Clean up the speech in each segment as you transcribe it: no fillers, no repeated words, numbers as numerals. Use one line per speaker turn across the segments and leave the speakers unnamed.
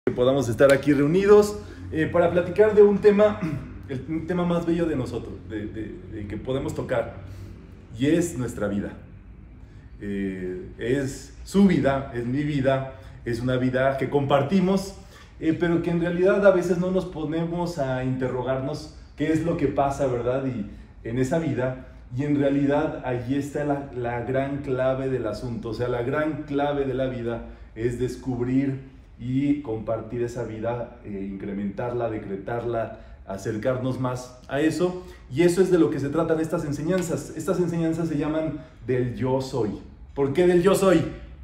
Que podamos estar aquí reunidos para platicar de un tema, el tema más bello de nosotros, de que podemos tocar, y es nuestra vida. Es su vida, es mi vida, es una vida que compartimos, pero que en realidad a veces no nos ponemos a interrogarnos qué es lo que pasa, ¿verdad? Y en esa vida, y en realidad allí está la gran clave del asunto. O sea, la gran clave de la vida es descubrir y compartir esa vida, incrementarla, decretarla, acercarnos más a eso. Y eso es de lo que se tratan estas enseñanzas. Estas enseñanzas se llaman del yo soy. ¿Por qué del yo soy?
Es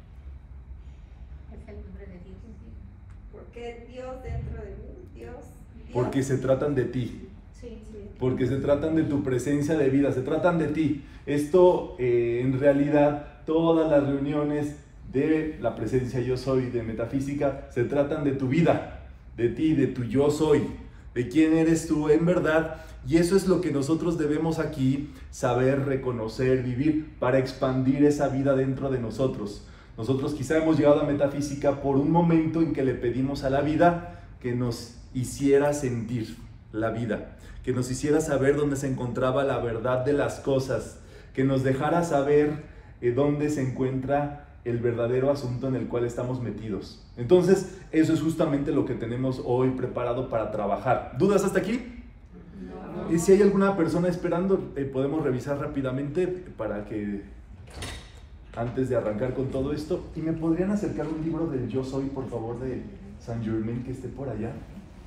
el nombre de Dios.
Porque Dios dentro de mí, Dios.
Porque se tratan de ti.
Sí.
Porque se tratan de tu presencia de vida, se tratan de ti. Esto, en realidad, todas las reuniones de la presencia yo soy, de metafísica, se tratan de tu vida, de ti, de tu yo soy, de quién eres tú en verdad. Y eso es lo que nosotros debemos aquí saber, reconocer, vivir, para expandir esa vida dentro de nosotros. Nosotros quizá hemos llegado a metafísica por un momento en que le pedimos a la vida que nos hiciera sentir la vida, que nos hiciera saber dónde se encontraba la verdad de las cosas, que nos dejara saber dónde se encuentra el verdadero asunto en el cual estamos metidos. Entonces, eso es justamente lo que tenemos hoy preparado para trabajar. ¿Dudas hasta aquí?
No.
Y si hay alguna persona esperando, podemos revisar rápidamente para que, antes de arrancar con todo esto, ¿y me podrían acercar un libro del Yo Soy, por favor, de Saint Germain, que esté por allá?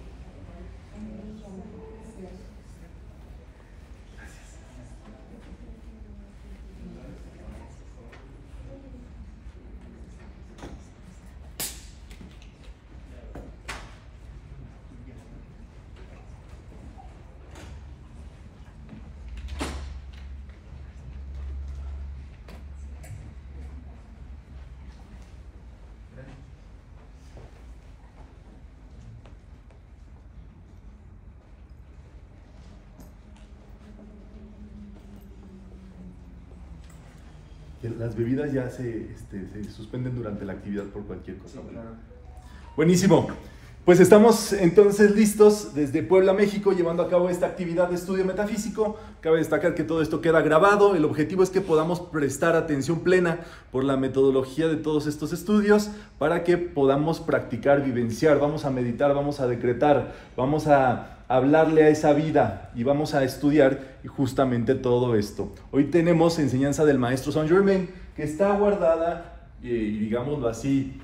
Las bebidas ya se suspenden durante la actividad por cualquier cosa.
Sí, claro.
Buenísimo. Pues estamos entonces listos desde Puebla, México, llevando a cabo esta actividad de estudio metafísico. Cabe destacar que todo esto queda grabado. El objetivo es que podamos prestar atención plena por la metodología de todos estos estudios para que podamos practicar, vivenciar, vamos a meditar, vamos a decretar, vamos a hablarle a esa vida y vamos a estudiar justamente todo esto. Hoy tenemos enseñanza del maestro Saint Germain, que está guardada, digámoslo así,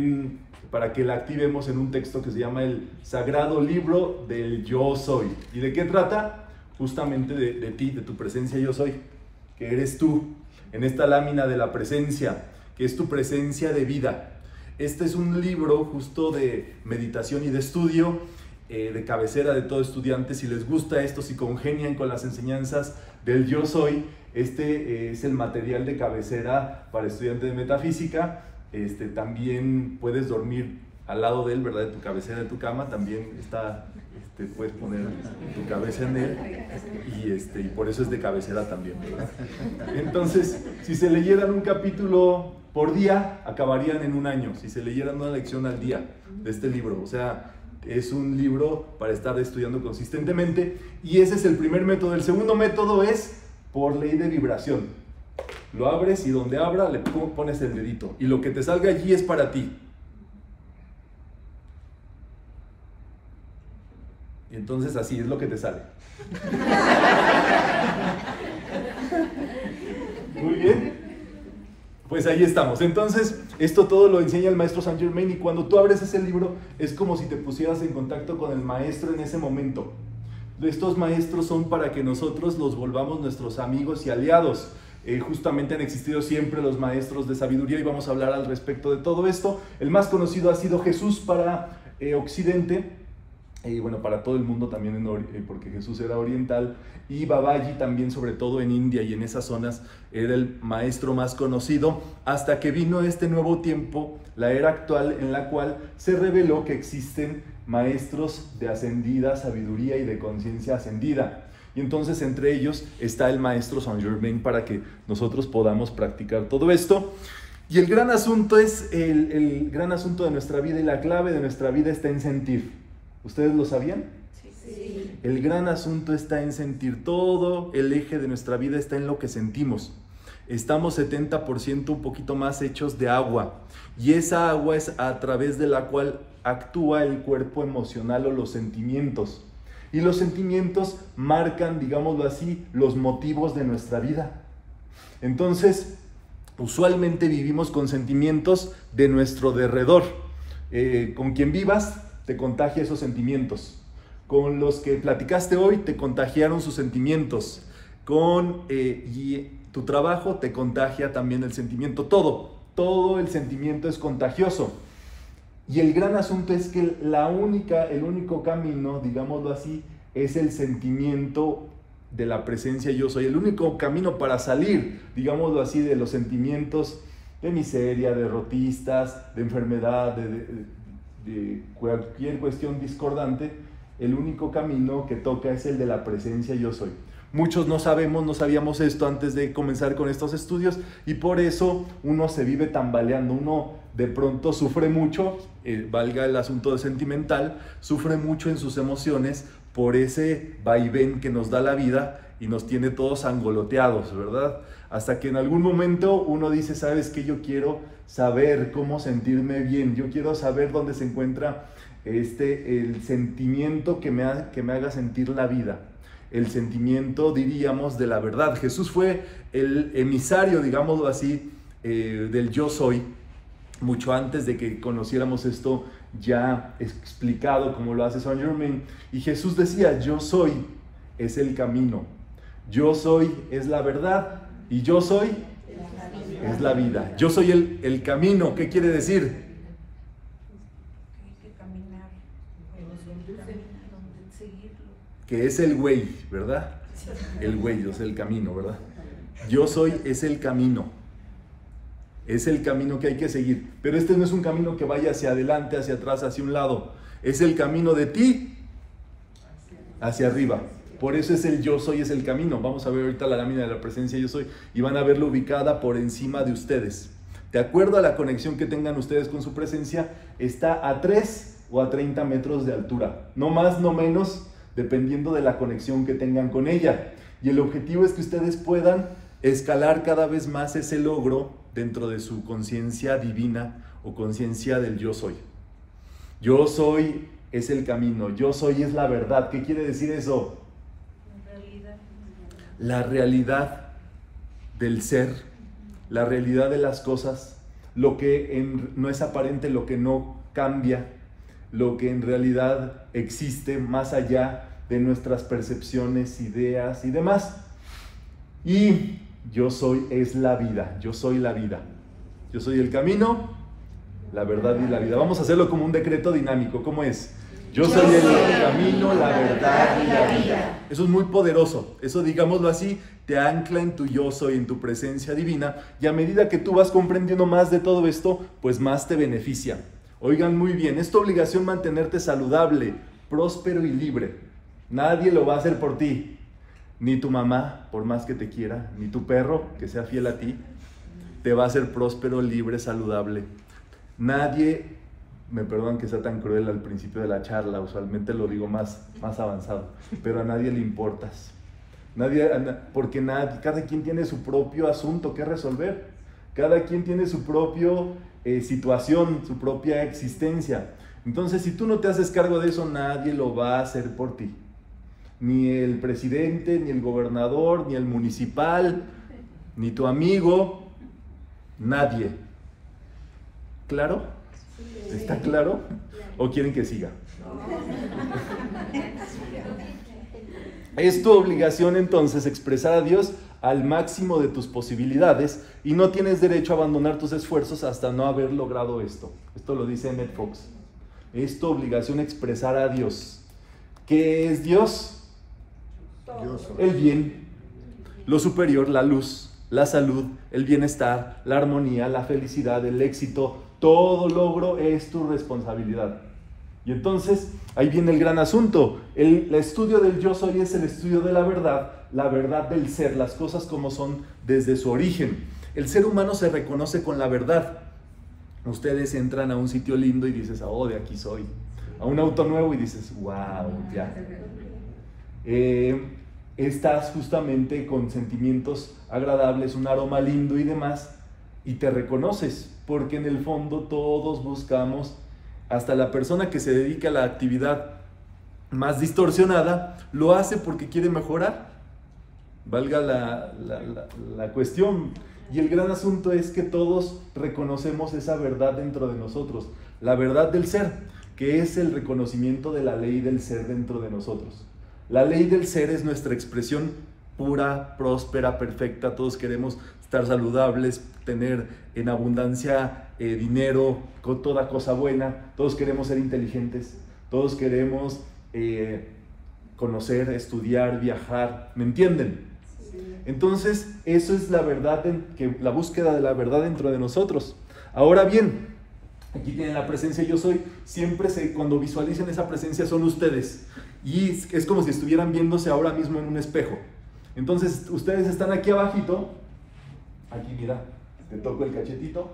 para que la activemos en un texto que se llama el Sagrado Libro del Yo Soy. ¿Y de qué trata? Justamente de ti, de tu presencia yo soy, que eres tú, en esta lámina de la presencia, que es tu presencia de vida. Este es un libro justo de meditación y de estudio, de cabecera de todo estudiante. Si les gusta esto, si congenian con las enseñanzas del Yo Soy, este es el material de cabecera para estudiantes de metafísica. También puedes dormir al lado de él, ¿verdad? De tu cabecera de tu cama, también está, puedes poner tu cabeza en él, y por eso es de cabecera también, ¿verdad? Entonces, si se leyeran un capítulo por día, acabarían en un año. Si se leyeran una lección al día de este libro, o sea, es un libro para estar estudiando consistentemente, y ese es el primer método. El segundo método es por ley de vibración. Lo abres y donde abra le pones el dedito, y lo que te salga allí es para ti. Y entonces así es lo que te sale. Muy bien. Pues ahí estamos. Entonces, esto todo lo enseña el maestro Saint Germain, y cuando tú abres ese libro es como si te pusieras en contacto con el maestro en ese momento. Estos maestros son para que nosotros los volvamos nuestros amigos y aliados. Justamente han existido siempre los maestros de sabiduría, y vamos a hablar al respecto de todo esto. El más conocido ha sido Jesús para Occidente, y bueno, para todo el mundo también, porque Jesús era oriental, y Babaji también, sobre todo en India y en esas zonas, era el maestro más conocido, hasta que vino este nuevo tiempo, la era actual, en la cual se reveló que existen maestros de ascendida sabiduría y de conciencia ascendida. Y entonces entre ellos está el maestro Saint Germain, para que nosotros podamos practicar todo esto. Y el gran asunto es el gran asunto de nuestra vida, y la clave de nuestra vida está en sentir. ¿Ustedes lo sabían?
Sí.
El gran asunto está en sentir. Todo el eje de nuestra vida está en lo que sentimos. Estamos 70% un poquito más hechos de agua, y esa agua es a través de la cual actúa el cuerpo emocional o los sentimientos. Y los sentimientos marcan, digámoslo así, los motivos de nuestra vida. Entonces, usualmente vivimos con sentimientos de nuestro derredor. Con quien vivas te contagia esos sentimientos. Con los que platicaste hoy te contagiaron sus sentimientos. Y tu trabajo te contagia también el sentimiento. Todo el sentimiento es contagioso. Y el gran asunto es que el único camino, digámoslo así, es el sentimiento de la presencia yo soy. El único camino para salir, digámoslo así, de los sentimientos de miseria, derrotistas, de enfermedad, de cualquier cuestión discordante, el único camino que toca es el de la presencia yo soy. Muchos no sabíamos esto antes de comenzar con estos estudios, y por eso uno se vive tambaleando, uno de pronto sufre mucho, valga el asunto de sentimental, sufre mucho en sus emociones por ese vaivén que nos da la vida y nos tiene todos angoloteados, ¿verdad? Hasta que en algún momento uno dice, ¿sabes qué? Yo quiero saber cómo sentirme bien, yo quiero saber dónde se encuentra el sentimiento que me haga sentir la vida. El sentimiento, diríamos, de la verdad. Jesús fue el emisario, digámoslo así, del yo soy, mucho antes de que conociéramos esto ya explicado como lo hace Saint Germain. Y Jesús decía, yo soy es el camino, yo soy es la verdad, y yo soy es la vida. Yo soy el camino. ¿Qué quiere decir? Que es el güey, ¿verdad? El güey, es el camino, ¿verdad? Yo soy es el camino. Es el camino que hay que seguir. Pero este no es un camino que vaya hacia adelante, hacia atrás, hacia un lado. Es el camino de ti hacia arriba. Por eso es el yo soy, es el camino. Vamos a ver ahorita la lámina de la presencia yo soy, y van a verla ubicada por encima de ustedes. De acuerdo a la conexión que tengan ustedes con su presencia, está a 3 o a 30 metros de altura. No más, no menos, dependiendo de la conexión que tengan con ella. Y el objetivo es que ustedes puedan escalar cada vez más ese logro dentro de su conciencia divina o conciencia del yo soy. Yo soy es el camino, yo soy es la verdad. ¿Qué quiere decir eso? La realidad del ser, la realidad de las cosas, lo que no es aparente, lo que no cambia, lo que en realidad existe más allá de nuestras percepciones, ideas y demás. Y yo soy es la vida, yo soy la vida. Yo soy el camino, la verdad y la vida. Vamos a hacerlo como un decreto dinámico. ¿Cómo es? Yo soy el camino, la verdad y la vida. Eso es muy poderoso. Eso, digámoslo así, te ancla en tu yo soy, en tu presencia divina. Y a medida que tú vas comprendiendo más de todo esto, pues más te beneficia. Oigan muy bien, es tu obligación mantenerte saludable, próspero y libre. Nadie lo va a hacer por ti. Ni tu mamá, por más que te quiera, ni tu perro, que sea fiel a ti, te va a hacer próspero, libre, saludable. Nadie, me perdonan que sea tan cruel al principio de la charla, usualmente lo digo más avanzado, pero a nadie le importas. Porque cada quien tiene su propio asunto que resolver. Cada quien tiene su propia situación, su propia existencia. Entonces, si tú no te haces cargo de eso, nadie lo va a hacer por ti. Ni el presidente, ni el gobernador, ni el municipal, ni tu amigo, nadie. ¿Claro? ¿Está claro? ¿O quieren que siga? Es tu obligación entonces expresar a Dios al máximo de tus posibilidades, y no tienes derecho a abandonar tus esfuerzos hasta no haber logrado esto. Esto lo dice Emmett Fox. Es tu obligación expresar a Dios. ¿Qué es Dios? El bien, lo superior, la luz, la salud, el bienestar, la armonía, la felicidad, el éxito. Todo logro es tu responsabilidad. Y entonces ahí viene el gran asunto. El estudio del yo soy es el estudio de la verdad del ser, las cosas como son desde su origen. El ser humano se reconoce con la verdad. Ustedes entran a un sitio lindo y dices, oh, de aquí soy. A un auto nuevo y dices, wow, ya. Estás justamente con sentimientos agradables, un aroma lindo y demás, y te reconoces, porque en el fondo todos buscamos, hasta la persona que se dedica a la actividad más distorsionada, lo hace porque quiere mejorar, valga la cuestión. Y el gran asunto es que todos reconocemos esa verdad dentro de nosotros, la verdad del ser, que es el reconocimiento de la ley del ser dentro de nosotros. La ley del ser es nuestra expresión pura, próspera, perfecta. Todos queremos estar saludables, tener en abundancia dinero, con toda cosa buena. Todos queremos ser inteligentes, todos queremos conocer, estudiar, viajar. ¿Me entienden? Entonces, eso es la verdad, la búsqueda de la verdad dentro de nosotros. Ahora bien, aquí tienen la presencia yo soy. Siempre cuando visualicen esa presencia son ustedes. Y es como si estuvieran viéndose ahora mismo en un espejo. Entonces, ustedes están aquí abajito. Aquí, mira, te toco el cachetito.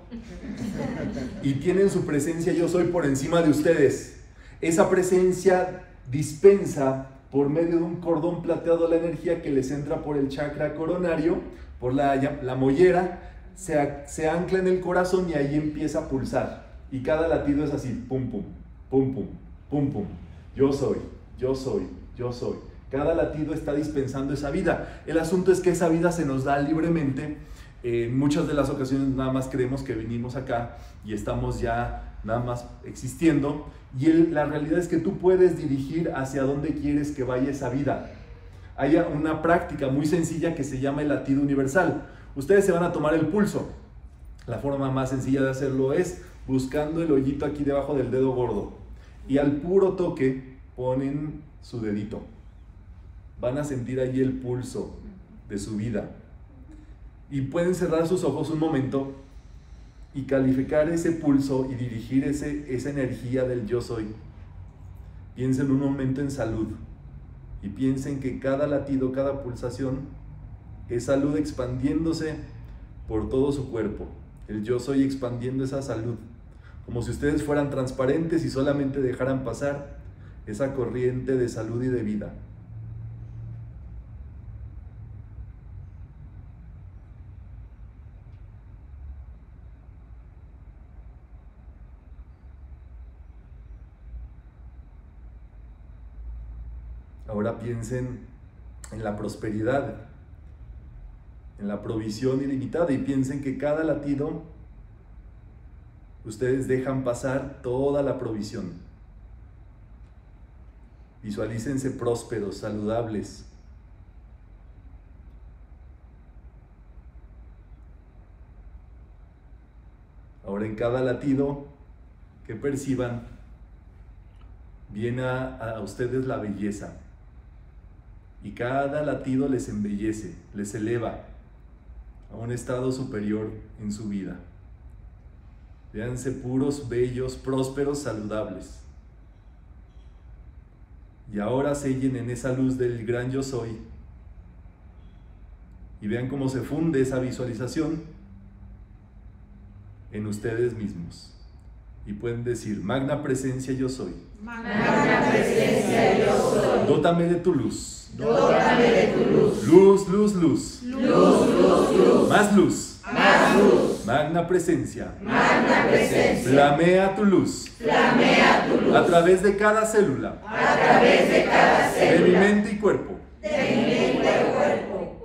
Y tienen su presencia yo soy por encima de ustedes. Esa presencia dispensa por medio de un cordón plateado la energía que les entra por el chakra coronario, por la mollera, se ancla en el corazón y ahí empieza a pulsar. Y cada latido es así, pum, pum, pum, pum, pum, pum. Yo soy, yo soy, yo soy. Cada latido está dispensando esa vida. El asunto es que esa vida se nos da libremente. En muchas de las ocasiones nada más creemos que venimos acá y estamos ya nada más existiendo. Y la realidad es que tú puedes dirigir hacia dónde quieres que vaya esa vida. Hay una práctica muy sencilla que se llama el latido universal. Ustedes se van a tomar el pulso. La forma más sencilla de hacerlo es buscando el hoyito aquí debajo del dedo gordo. Y al puro toque ponen su dedito. Van a sentir allí el pulso de su vida. Y pueden cerrar sus ojos un momento y calificar ese pulso y dirigir esa energía del yo soy. Piensen un momento en salud y piensen que cada latido, cada pulsación es salud expandiéndose por todo su cuerpo. El yo soy expandiendo esa salud, como si ustedes fueran transparentes y solamente dejaran pasar esa corriente de salud y de vida. Ahora piensen en la prosperidad, en la provisión ilimitada, y piensen que cada latido ustedes dejan pasar toda la provisión. Visualícense prósperos, saludables. Ahora en cada latido que perciban, viene a ustedes la belleza. Y cada latido les embellece, les eleva a un estado superior en su vida. Véanse puros, bellos, prósperos, saludables. Y ahora sellen en esa luz del gran yo soy. Y vean cómo se funde esa visualización en ustedes mismos. Y pueden decir, magna presencia yo soy.
Magna presencia yo soy.
Dótame de tu luz.
Dótame de tu luz.
Luz, luz, luz.
Luz, luz, luz.
Más luz.
Más luz.
Magna presencia.
Magna presencia.
Flamea tu luz.
Flamea tu luz.
A través de cada célula.
A través de cada
De
célula.
mi mente y cuerpo.
De mi mente y cuerpo.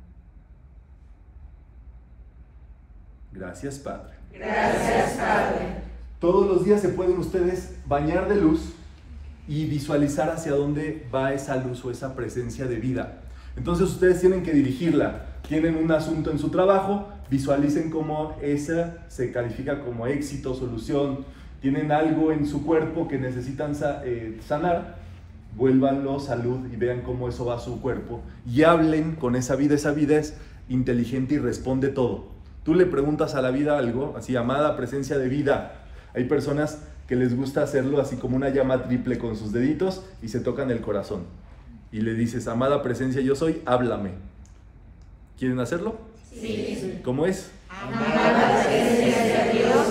Gracias, Padre.
Gracias, Padre.
Todos los días se pueden ustedes bañar de luz y visualizar hacia dónde va esa luz o esa presencia de vida. Entonces ustedes tienen que dirigirla. Tienen un asunto en su trabajo, visualicen cómo esa se califica como éxito, solución. Tienen algo en su cuerpo que necesitan sanar, vuélvanlo salud y vean cómo eso va a su cuerpo. Y hablen con esa vida es inteligente y responde todo. Tú le preguntas a la vida algo, así, amada presencia de vida. Hay personas que les gusta hacerlo así como una llama triple con sus deditos y se tocan el corazón. Y le dices, amada presencia yo soy, háblame. ¿Quieren hacerlo?
Sí.
¿Cómo es?
amar la presencia de Dios.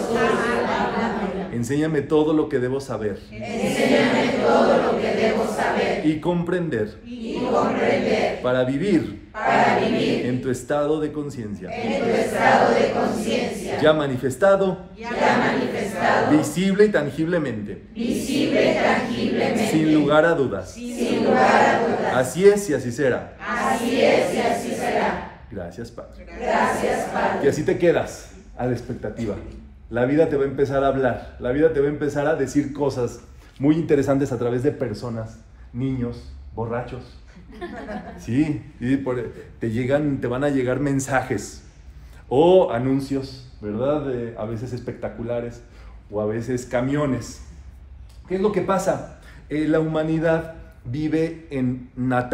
Enséñame todo lo que debo saber
Enséñame todo lo que debo saber
y comprender
y comprender
para vivir
en
tu estado de conciencia,
tu estado de conciencia,
ya manifestado,
visible
y tangiblemente,
y tangiblemente,
sin lugar a dudas.
sin lugar a dudas.
Así es y así será.
Así es y así será.
Gracias, Padre.
Gracias, Padre.
Y así te quedas a la expectativa. La vida te va a empezar a hablar, la vida te va a empezar a decir cosas muy interesantes a través de personas, niños, borrachos. Sí, te van a llegar mensajes o anuncios, ¿verdad? A veces espectaculares o a veces camiones. ¿Qué es lo que pasa? La humanidad vive en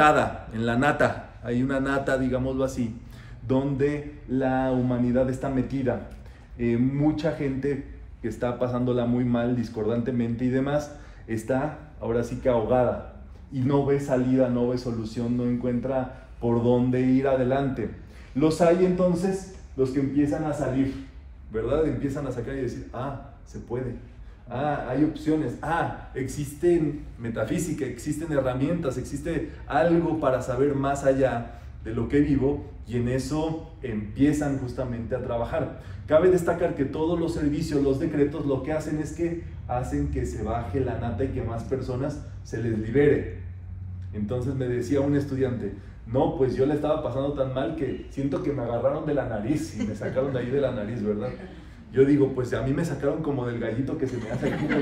la nata. Hay una nata, digámoslo así, donde la humanidad está metida. Mucha gente que está pasándola muy mal, discordantemente y demás, está ahora sí que ahogada y no ve salida, no ve solución, no encuentra por dónde ir adelante. Los hay entonces los que empiezan a salir, ¿verdad? Empiezan a sacar y decir, se puede, hay opciones, existen metafísica, existen herramientas, existe algo para saber más allá de lo que vivo, y en eso empiezan justamente a trabajar. Cabe destacar que todos los servicios, los decretos, lo que hacen es que hacen que se baje la nata y que más personas se les libere. Entonces me decía un estudiante, no, pues yo le estaba pasando tan mal que siento que me agarraron de la nariz y me sacaron de ahí de la nariz, ¿verdad? Yo digo, pues a mí me sacaron como del gallito que se me hace aquí,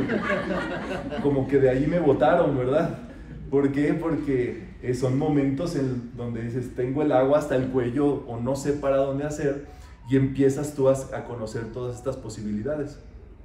como que de ahí me botaron, ¿verdad? ¿Por qué? Porque son momentos en donde dices, tengo el agua hasta el cuello o no sé para dónde hacer, y empiezas tú a conocer todas estas posibilidades.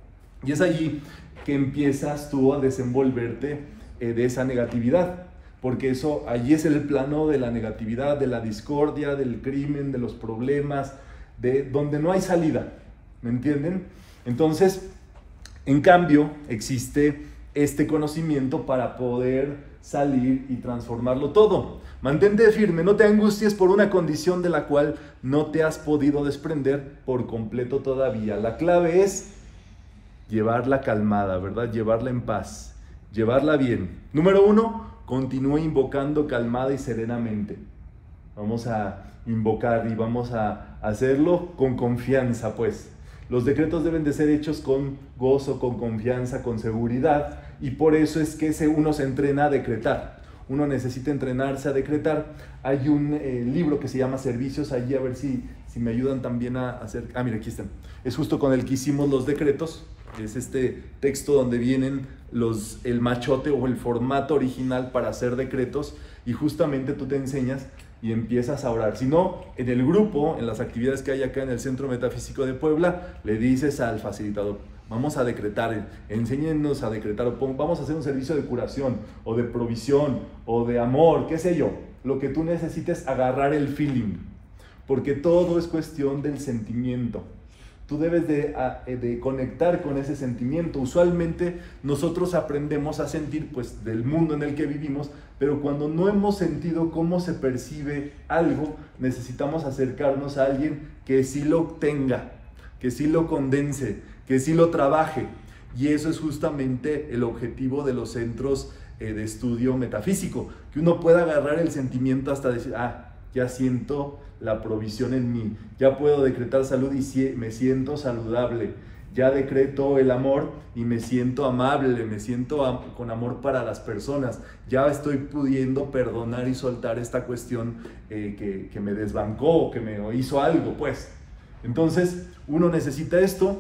Y es allí que empiezas tú a desenvolverte de esa negatividad, porque allí es el plano de la negatividad, de la discordia, del crimen, de los problemas, de donde no hay salida, ¿me entienden? Entonces, en cambio, existe este conocimiento para poder salir y transformarlo todo. Mantente firme, no te angusties por una condición de la cual no te has podido desprender por completo todavía. La clave es llevarla calmada, ¿verdad? Llevarla en paz, llevarla bien. Número 1, continúa invocando calmada y serenamente. Vamos a invocar y vamos a hacerlo con confianza, pues. Los decretos deben de ser hechos con gozo, con confianza, con seguridad, y por eso es que uno se entrena a decretar. Uno necesita entrenarse a decretar. Hay un libro que se llama Servicios, allí a ver si me ayudan también a hacer... mira, aquí están. Es justo con el que hicimos los decretos. Es este texto donde vienen el machote o el formato original para hacer decretos, y justamente tú te enseñas y empiezas a orar. Si no, en el grupo, en las actividades que hay acá en el Centro Metafísico de Puebla, le dices al facilitador, vamos a decretar, enséñenos a decretar, o vamos a hacer un servicio de curación, o de provisión, o de amor, qué sé yo, lo que tú necesites, agarrar el feeling, porque todo es cuestión del sentimiento. Tú debes de conectar con ese sentimiento. Usualmente nosotros aprendemos a sentir, pues, del mundo en el que vivimos, pero cuando no hemos sentido cómo se percibe algo, necesitamos acercarnos a alguien que sí lo tenga, que sí lo condense, que sí lo trabaje. Y eso es justamente el objetivo de los centros de estudio metafísico, que uno pueda agarrar el sentimiento hasta decir, ya siento la provisión en mí, ya puedo decretar salud y me siento saludable, ya decreto el amor y me siento amable, me siento con amor para las personas, ya estoy pudiendo perdonar y soltar esta cuestión que me desbancó, que me hizo algo, pues. Entonces, uno necesita esto,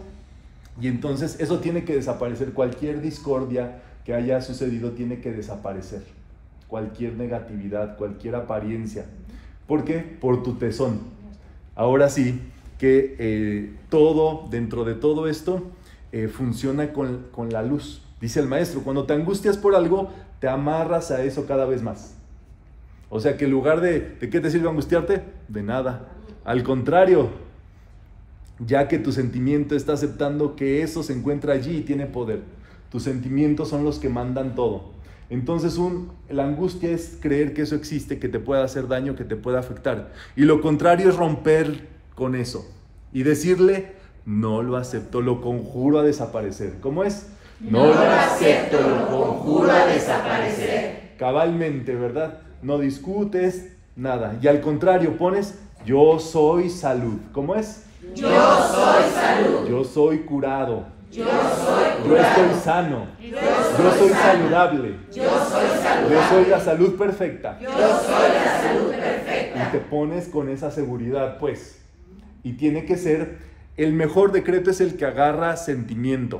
y entonces eso tiene que desaparecer. Cualquier discordia que haya sucedido tiene que desaparecer, cualquier negatividad, cualquier apariencia. ¿Por qué? Por tu tesón. Ahora sí que todo, dentro de todo esto, funciona con la luz. Dice el maestro, cuando te angustias por algo, te amarras a eso cada vez más. O sea que en lugar ¿de qué te sirve angustiarte? De nada. Al contrario, ya que tu sentimiento está aceptando que eso se encuentra allí y tiene poder. Tus sentimientos son los que mandan todo. Entonces la angustia es creer que eso existe, que te pueda hacer daño, que te pueda afectar. Y lo contrario es romper con eso. y decirle, no lo acepto, lo conjuro a desaparecer. ¿Cómo es?
No lo acepto, lo conjuro a desaparecer.
Cabalmente, ¿verdad? No discutes, nada. Y al contrario, pones, yo soy salud. ¿Cómo es?
Yo soy salud.
Yo soy curado.
Yo soy
Yo
curado.
estoy sano. Yo soy saludable.
Yo soy saludable.
Yo soy la salud perfecta.
Yo soy la salud perfecta.
Y te pones con esa seguridad, pues. Y tiene que ser, el mejor decreto es el que agarra sentimiento.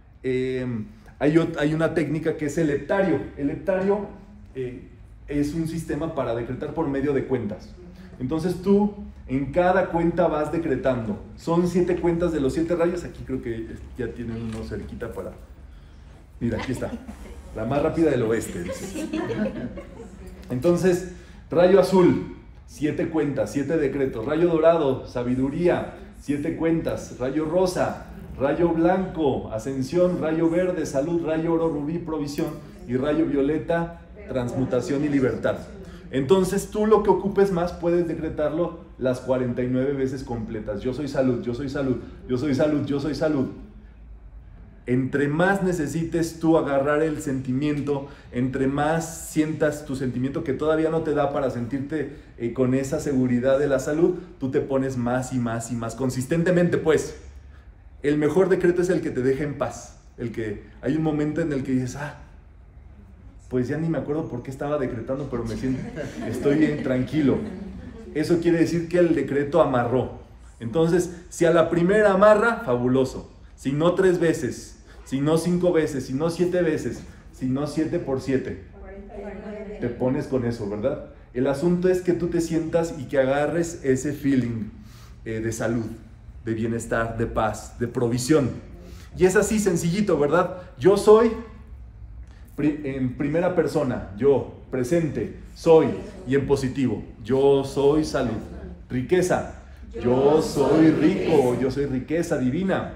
Hay una técnica que es el heptario. El heptario es un sistema para decretar por medio de cuentas. Entonces tú en cada cuenta vas decretando. Son 7 cuentas de los 7 rayos. Aquí creo que ya tienen uno cerquita para... Mira, aquí está. La más rápida del oeste, dice. Entonces, rayo azul, 7 cuentas, 7 decretos. Rayo dorado, sabiduría, 7 cuentas. Rayo rosa, rayo blanco, ascensión. Rayo verde, salud. Rayo oro, rubí, provisión. Y rayo violeta, transmutación y libertad. Entonces tú lo que ocupes más puedes decretarlo las 49 veces completas. Yo soy salud, yo soy salud, yo soy salud, yo soy salud. Entre más necesites tú agarrar el sentimiento, entre más sientas tu sentimiento que todavía no te da para sentirte con esa seguridad de la salud, tú te pones más y más y más consistentemente, pues. El mejor decreto es el que te deja en paz. El que hay un momento en el que dices, pues ya ni me acuerdo por qué estaba decretando, pero estoy bien tranquilo. Eso quiere decir que el decreto amarró. Entonces, si a la primera amarra, fabuloso. Si no 3 veces, si no 5 veces, si no 7 veces, si no 7 por 7. Te pones con eso, ¿verdad? El asunto es que tú te sientas y que agarres ese feeling de salud, de bienestar, de paz, de provisión. Y es así sencillito, ¿verdad? Yo soy... en primera persona, yo, presente, soy, y en positivo, yo soy salud. Riqueza, yo soy rico, yo soy riqueza divina.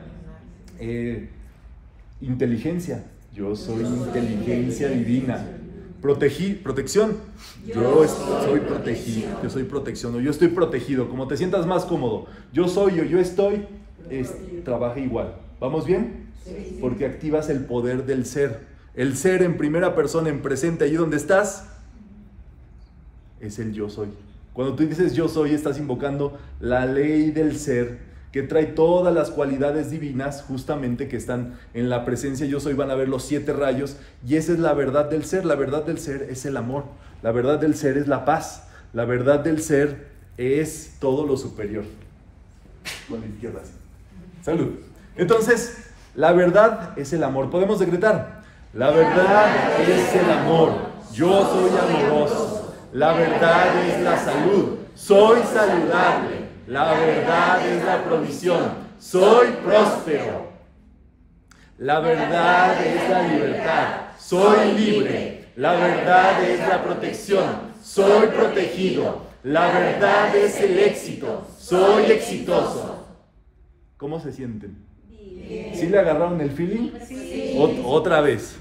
Inteligencia, yo soy inteligencia divina. Protección, yo soy protegido, yo soy protección, o yo estoy protegido, como te sientas más cómodo. Yo soy o yo estoy, trabaja igual. ¿Vamos bien? Porque activas el poder del ser. El ser en primera persona, en presente, allí donde estás, es el yo soy. Cuando tú dices yo soy, estás invocando la ley del ser, que trae todas las cualidades divinas, justamente que están en la presencia yo soy. Van a ver los 7 rayos, y esa es la verdad del ser. La verdad del ser es el amor. La verdad del ser es la paz. La verdad del ser es todo lo superior. Con la izquierda, sí. Salud. Entonces, la verdad es el amor. Podemos decretar. La verdad es el amor. Yo soy amoroso. La verdad es la salud. Soy saludable. La verdad es la provisión. Soy próspero. La verdad es la libertad. Soy libre. La verdad es la protección. Soy protegido. La verdad es el éxito. Soy exitoso. ¿Cómo se sienten? ¿Sí le agarraron el feeling? Sí. Otra vez.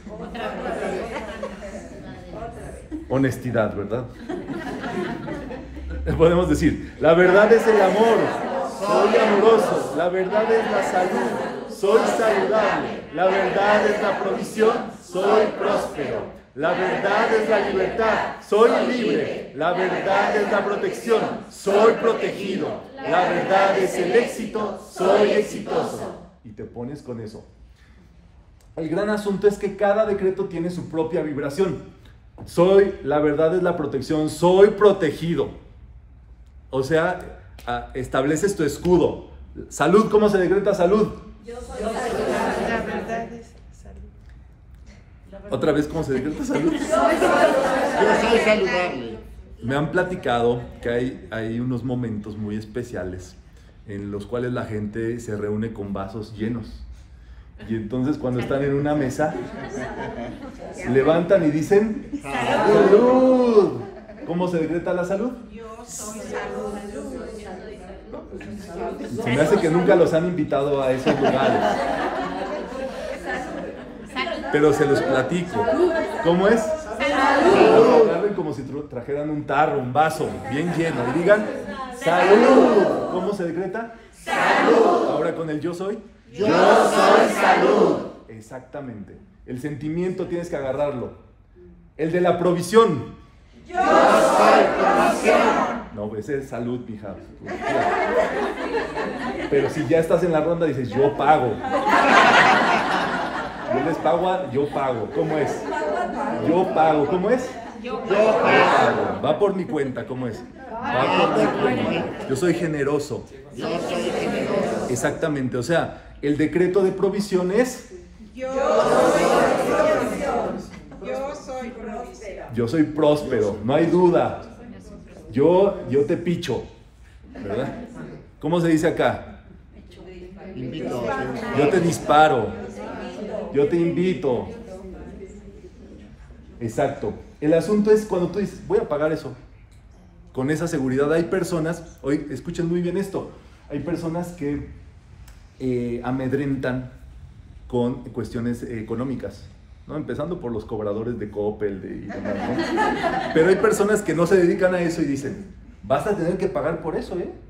Honestidad, ¿verdad? Podemos decir, la verdad es el amor, soy amoroso, la verdad es la salud, soy saludable, la verdad es la provisión, soy próspero, la verdad es la libertad, soy libre, la verdad es la protección, soy protegido, la verdad es el éxito, soy exitoso. Y te pones con eso. El gran asunto es que cada decreto tiene su propia vibración. La verdad es la protección, soy protegido. O sea, estableces tu escudo. Salud, ¿cómo se decreta salud?
Yo soy saludable.
La verdad es salud.
Otra vez, ¿cómo se decreta salud?
Yo soy
saludable.
Me han platicado que hay unos momentos muy especiales en los cuales la gente se reúne con vasos llenos. Y entonces cuando están en una mesa, levantan y dicen ¡salud! ¿Cómo se decreta la salud?
Yo soy salud.
Se me hace que nunca los han invitado a esos lugares. Pero se los platico. ¿Cómo es? ¡salud! Agarren como si trajeran un tarro, un vaso bien lleno y digan ¡salud! ¿Cómo se decreta?
salud.
Ahora con el yo soy.
Yo soy salud.
Exactamente. El sentimiento tienes que agarrarlo. El de la provisión.
Yo soy provisión.
No, ese es salud, mija. Pero si ya estás en la ronda, dices, yo pago. Yo les pago, yo pago. ¿Cómo es? Yo pago. ¿Cómo es?
Yo
pago. Va por mi cuenta. ¿Cómo es? Va por mi cuenta. Yo soy generoso.
Yo soy generoso.
Exactamente. O sea, el decreto de provisión es...
Yo soy provisión.
Yo soy próspero. No hay duda. Yo te picho. ¿Verdad? ¿Cómo se dice acá?
Invito.
Yo te disparo. Yo te invito. Exacto. El asunto es cuando tú dices, voy a pagar eso. Con esa seguridad hay personas, hoy escuchen muy bien esto, hay personas que amedrentan con cuestiones económicas, ¿no? Empezando por los cobradores de Coppel y demás, ¿no? Pero hay personas que no se dedican a eso y dicen, vas a tener que pagar por eso, ¿eh?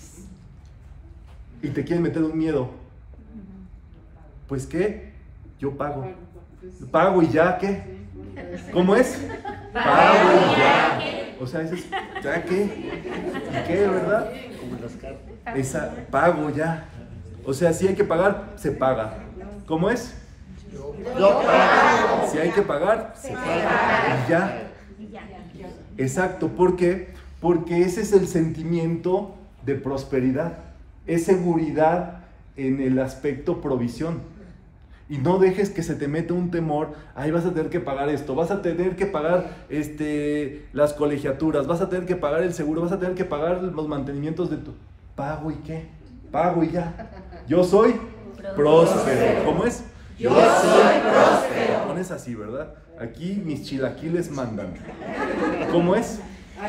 Y te quieren meter un miedo. Pues ¿qué? Yo pago. Pago y ya, ¿qué? ¿Cómo es? Pago y ya. O sea, eso es, ¿ya qué? ¿Y qué, verdad?
Como las cartas.
Esa, pago ya. O sea, si hay que pagar, se paga. ¿Cómo es?
Yo pago.
Si hay que pagar, se paga. Y ya. Exacto. ¿Por qué? Porque ese es el sentimiento de prosperidad. Es seguridad en el aspecto provisión. Y no dejes que se te meta un temor, ay, vas a tener que pagar esto, vas a tener que pagar las colegiaturas, vas a tener que pagar el seguro, vas a tener que pagar los mantenimientos de tu... ¿Pago y qué? Pago y ya. Yo soy próspero. ¿Cómo es?
Yo soy próspero.
Pones así, ¿verdad? Aquí mis chilaquiles mandan. ¿Cómo es?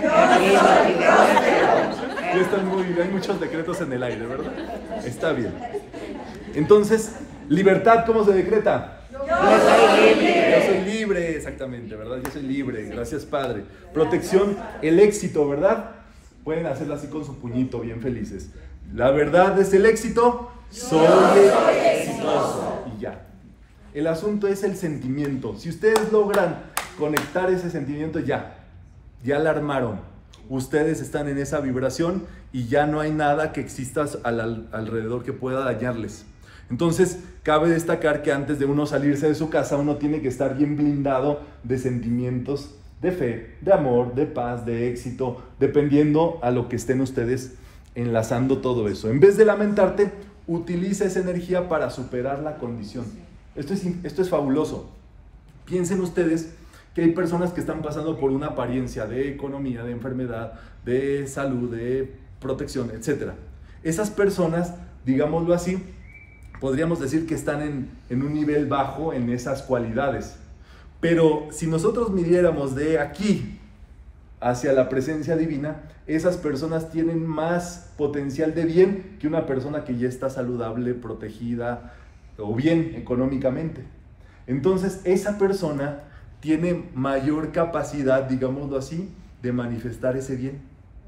Ya están hay muchos decretos en el aire, ¿verdad? Está bien. Entonces, libertad, ¿cómo se decreta?
Yo soy libre.
Yo soy libre, exactamente, ¿verdad? Yo soy libre, gracias Padre. Protección, el éxito, ¿verdad? Pueden hacerlo así con su puñito, bien felices. La verdad es el éxito, soy exitoso. Y ya. El asunto es el sentimiento. Si ustedes logran conectar ese sentimiento, ya la armaron. Ustedes están en esa vibración y ya no hay nada que exista alrededor que pueda dañarles. Entonces, cabe destacar que antes de uno salirse de su casa, uno tiene que estar bien blindado de sentimientos de fe, de amor, de paz, de éxito, dependiendo a lo que estén ustedes enlazando todo eso. En vez de lamentarte, utiliza esa energía para superar la condición. Esto es fabuloso. Piensen ustedes que hay personas que están pasando por una apariencia de economía, de enfermedad, de salud, de protección, etc. Esas personas, digámoslo así, podríamos decir que están en un nivel bajo en esas cualidades. Pero si nosotros midiéramos de aquí hacia la presencia divina, esas personas tienen más potencial de bien que una persona que ya está saludable, protegida o bien económicamente. Entonces, esa persona tiene mayor capacidad, digámoslo así, de manifestar ese bien.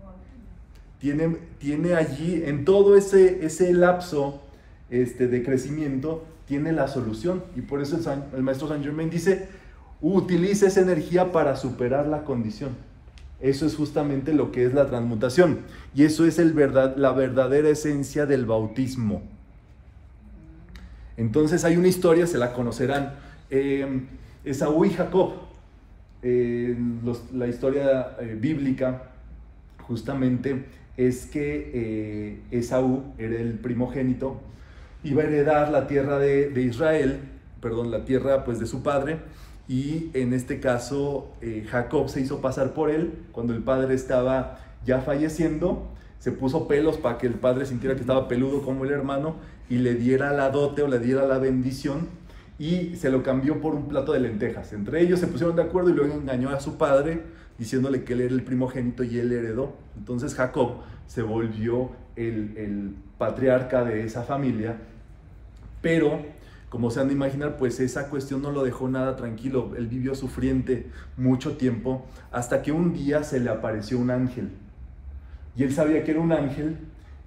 Tiene allí, en todo ese lapso de crecimiento, tiene la solución. Y por eso el maestro Saint Germain dice, utiliza esa energía para superar la condición. Eso es justamente lo que es la transmutación. Y eso es la verdadera esencia del bautismo. Entonces hay una historia, se la conocerán, Esaú y Jacob. La historia bíblica justamente es que Esaú era el primogénito, iba a heredar la tierra de Israel, la tierra pues de su padre, y en este caso Jacob se hizo pasar por él cuando el padre estaba ya falleciendo, se puso pelos para que el padre sintiera que estaba peludo como el hermano y le diera la dote o le diera la bendición, y se lo cambió por un plato de lentejas. Entre ellos se pusieron de acuerdo y luego engañó a su padre diciéndole que él era el primogénito y él heredó. Entonces Jacob se volvió el patriarca de esa familia, pero como se han de imaginar, pues esa cuestión no lo dejó nada tranquilo. Él vivió sufriente mucho tiempo hasta que un día se le apareció un ángel. Y él sabía que era un ángel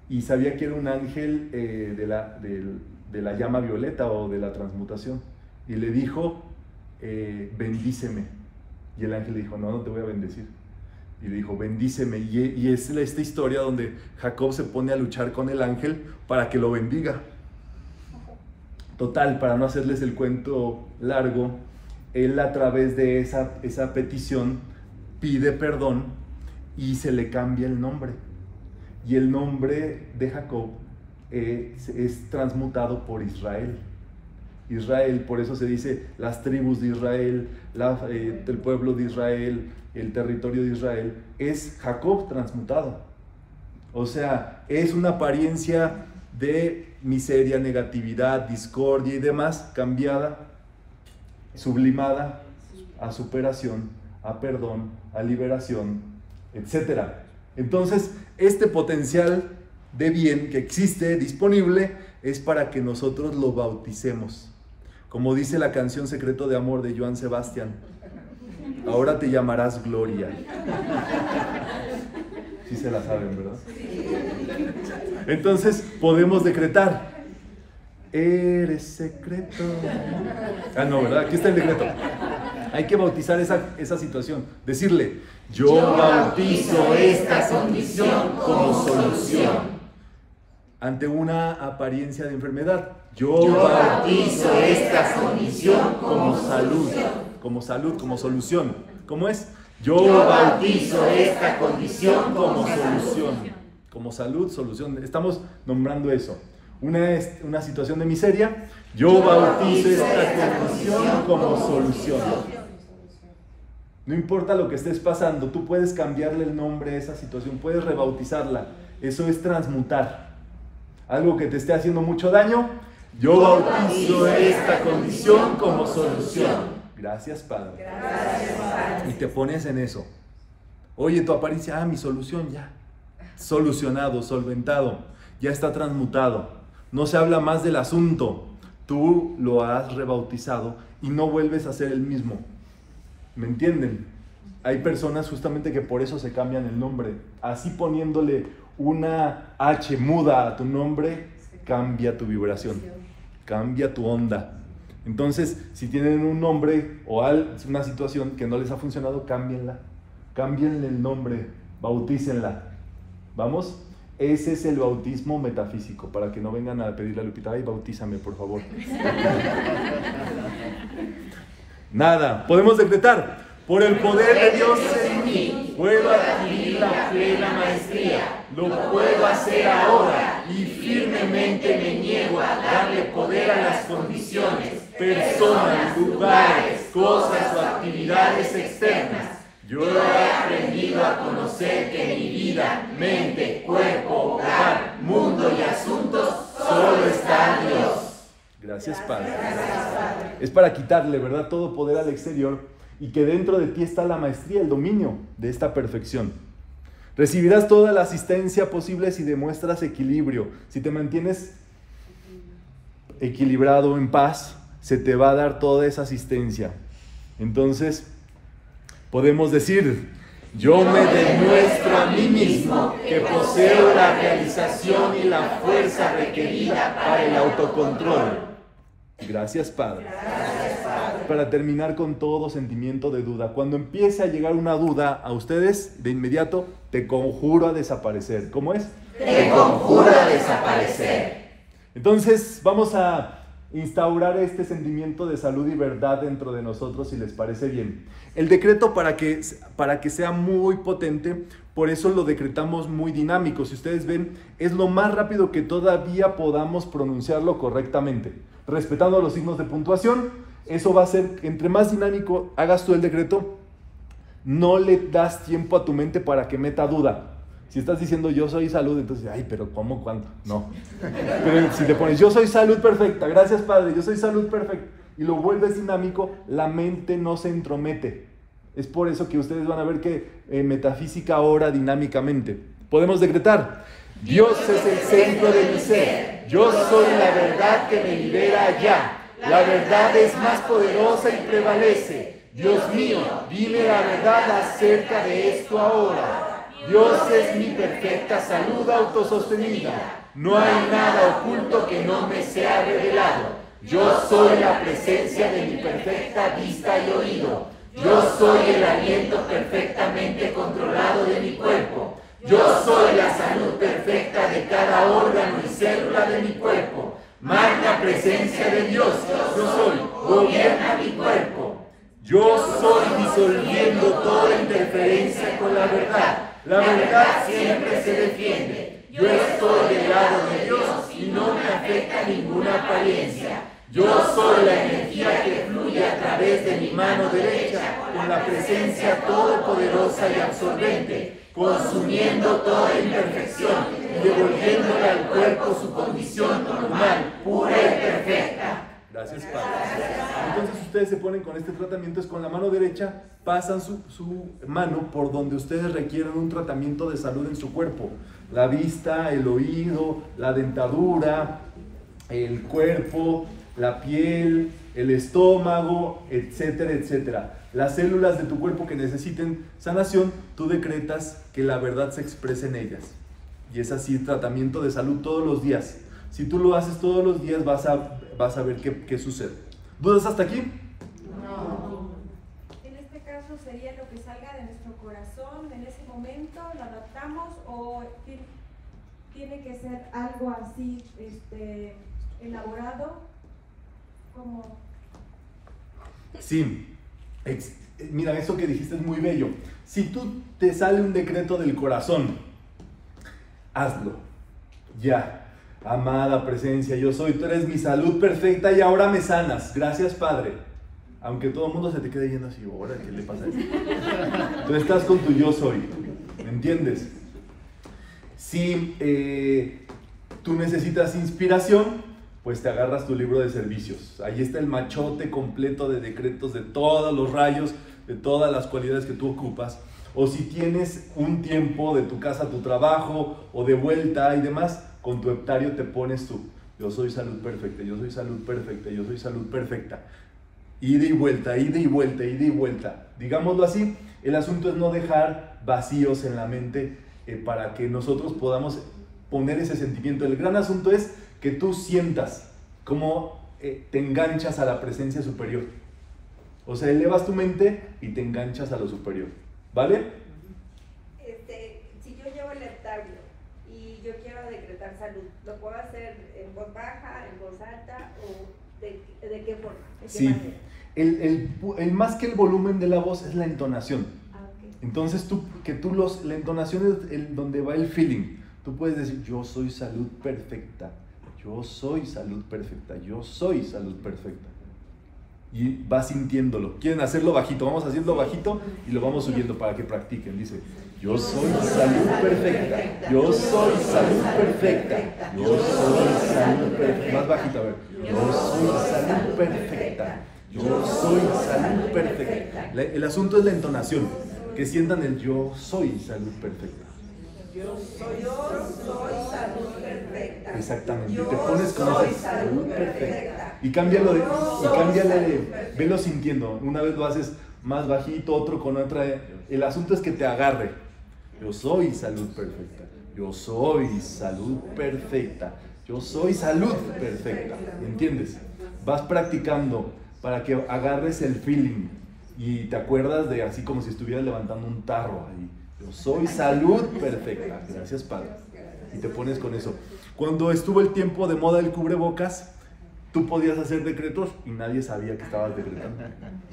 y sabía que era un ángel de la llama violeta o de la transmutación. Y le dijo, bendíceme. Y el ángel le dijo, no, no te voy a bendecir. Y le dijo, bendíceme. Y es esta historia donde Jacob se pone a luchar con el ángel para que lo bendiga. Total, para no hacerles el cuento largo, él a través de esa petición pide perdón y se le cambia el nombre. Y el nombre de Jacob es transmutado por Israel. Israel, por eso se dice las tribus de Israel, el pueblo de Israel, el territorio de Israel, es Jacob transmutado. O sea, es una apariencia de miseria, negatividad, discordia y demás, cambiada, sublimada a superación, a perdón, a liberación, etc. Entonces, este potencial de bien que existe, disponible, es para que nosotros lo bauticemos. Como dice la canción Secreto de Amor de Joan Sebastián, ahora te llamarás Gloria. Sí se la saben, ¿verdad? Entonces podemos decretar, eres secreto. Ah, no, ¿verdad? Aquí está el decreto. Hay que bautizar esa situación. Decirle, yo bautizo esta condición como solución. Ante una apariencia de enfermedad, yo bautizo esta condición como salud. Como salud, como solución. ¿Cómo es? Yo bautizo esta condición como solución. Como salud, solución. Estamos nombrando eso. Una situación de miseria, yo bautizo esta condición como solución. No importa lo que estés pasando, tú puedes cambiarle el nombre a esa situación, puedes rebautizarla. Eso es transmutar. Algo que te esté haciendo mucho daño, yo bautizo esta condición como solución. Gracias, Padre.
Gracias, Padre.
Y te pones en eso. Oye, tu apariencia, mi solución ya. Solucionado, solventado, ya está transmutado. No se habla más del asunto. Tú lo has rebautizado y no vuelves a ser el mismo. ¿Me entienden? Hay personas justamente que por eso se cambian el nombre. Así poniéndole una H muda a tu nombre, cambia tu vibración, cambia tu onda. Entonces, si tienen un nombre o una situación que no les ha funcionado, cámbienla. Cámbienle el nombre, bautícenla. ¿Vamos? Ese es el bautismo metafísico, para que no vengan a pedirle a Lupita, ay, bautízame, por favor. Nada, podemos decretar, por el poder de Dios en mí, puedo adquirir la plena maestría, lo puedo hacer ahora y firmemente me niego a darle poder a las condiciones, personas, lugares, cosas o actividades externas. Yo he aprendido a conocer que mi vida, mente, cuerpo, hogar, mundo y asuntos solo está en Dios. Gracias, Padre. Es para quitarle, ¿verdad?, todo poder al exterior y que dentro de ti está la maestría, el dominio de esta perfección. Recibirás toda la asistencia posible si demuestras equilibrio. Si te mantienes equilibrado, en paz, se te va a dar toda esa asistencia. Entonces, podemos decir, yo me demuestro a mí mismo que poseo la realización y la fuerza requerida para el autocontrol. Gracias, Padre.
Gracias, Padre.
Para terminar con todo sentimiento de duda. Cuando empiece a llegar una duda a ustedes, de inmediato, te conjuro a desaparecer. ¿Cómo es?
Te conjuro a desaparecer.
Entonces, vamos a instaurar este sentimiento de salud y verdad dentro de nosotros, si les parece bien. El decreto, para que sea muy potente, por eso lo decretamos muy dinámico. Si ustedes ven, es lo más rápido que todavía podamos pronunciarlo correctamente, respetando los signos de puntuación. Eso va a ser, entre más dinámico hagas tú el decreto, no le das tiempo a tu mente para que meta duda. Si estás diciendo yo soy salud, entonces, ay, pero ¿cómo? ¿Cuándo? No. Pero si te pones yo soy salud perfecta, gracias, Padre, yo soy salud perfecta, y lo vuelves dinámico, la mente no se entromete. Es por eso que ustedes van a ver que metafísica ora dinámicamente. Podemos decretar, Dios es el centro de mi ser, yo soy la verdad que me libera ya, la verdad es más poderosa y prevalece. Dios mío, dime la verdad acerca de esto ahora. Dios es mi perfecta salud autosostenida. No hay nada oculto que no me sea revelado. Yo soy la presencia de mi perfecta vista y oído. Yo soy el aliento perfectamente controlado de mi cuerpo. Yo soy la salud perfecta de cada órgano y célula de mi cuerpo. Magna presencia de Dios, yo soy, gobierna mi cuerpo. Yo soy disolviendo toda interferencia con la verdad. La verdad siempre se defiende. Yo estoy del lado de Dios y no me afecta ninguna apariencia. Yo soy la energía que fluye a través de mi mano derecha con la presencia todopoderosa y absorbente, consumiendo toda imperfección y devolviéndole al cuerpo su condición normal, pura y perfecta. Gracias, Padre. Entonces ustedes se ponen con este tratamiento, es con la mano derecha, pasan su mano por donde ustedes requieren un tratamiento de salud en su cuerpo. La vista, el oído, la dentadura, el cuerpo, la piel, el estómago, etcétera, etcétera. Las células de tu cuerpo que necesiten sanación, tú decretas que la verdad se exprese en ellas. Y es así, tratamiento de salud todos los días. Si tú lo haces todos los días, vas a ver qué sucede. ¿Dudas hasta aquí?
No. En este caso sería lo que salga de nuestro corazón en ese momento, lo adaptamos o tiene que ser algo así elaborado. ¿Cómo?
Sí, mira, eso que dijiste es muy bello. Si tú te sale un decreto del corazón, hazlo, ya. Amada presencia, yo soy, tú eres mi salud perfecta y ahora me sanas. Gracias, Padre. Aunque todo el mundo se te quede yendo así, ¿ahora qué le pasa a esto? Tú estás con tu yo soy, ¿me entiendes? Si tú necesitas inspiración, pues te agarras tu libro de servicios. Ahí está el machote completo de decretos de todos los rayos, de todas las cualidades que tú ocupas. O si tienes un tiempo de tu casa a tu trabajo o de vuelta y demás, con tu heptario te pones tú. Yo soy salud perfecta, yo soy salud perfecta, yo soy salud perfecta. Ida y vuelta, ida y vuelta, ida y vuelta. Digámoslo así, el asunto es no dejar vacíos en la mente para que nosotros podamos poner ese sentimiento. El gran asunto es que tú sientas cómo te enganchas a la presencia superior. O sea, elevas tu mente y te enganchas a lo superior. ¿Vale?
Si yo llevo el heptario y yo quiero decretar salud, ¿lo puedo hacer en voz baja, en voz alta o de qué forma? ¿De qué
sí,
manera?
el más que el volumen de la voz es la entonación.
Okay.
Entonces la entonación es donde va el feeling. Tú puedes decir, yo soy salud perfecta, yo soy salud perfecta, yo soy salud perfecta. Y vas sintiéndolo. ¿Quieren hacerlo bajito? Vamos haciendo bajito y lo vamos subiendo para que practiquen. Dice, yo soy salud perfecta, yo soy salud perfecta, yo soy salud perfecta. Más bajito, a ver. Yo soy salud perfecta, yo soy salud perfecta. El asunto es la entonación, que sientan el yo soy salud perfecta.
Yo soy salud perfecta.
Exactamente, te pones con esa salud perfecta. Y cámbiale velo sintiendo. Una vez lo haces más bajito, otro con otra. El asunto es que te agarre. Yo soy salud perfecta. Yo soy salud perfecta. Yo soy salud perfecta. ¿Entiendes? Vas practicando para que agarres el feeling y te acuerdas de así como si estuvieras levantando un tarro ahí. Yo soy salud perfecta. Gracias, Padre. Y te pones con eso. Cuando estuvo el tiempo de moda del cubrebocas, tú podías hacer decretos y nadie sabía que estabas decretando.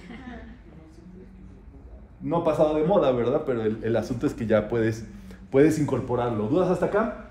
No ha pasado de moda, ¿verdad? Pero el asunto es que ya puedes incorporarlo. ¿Dudas hasta acá?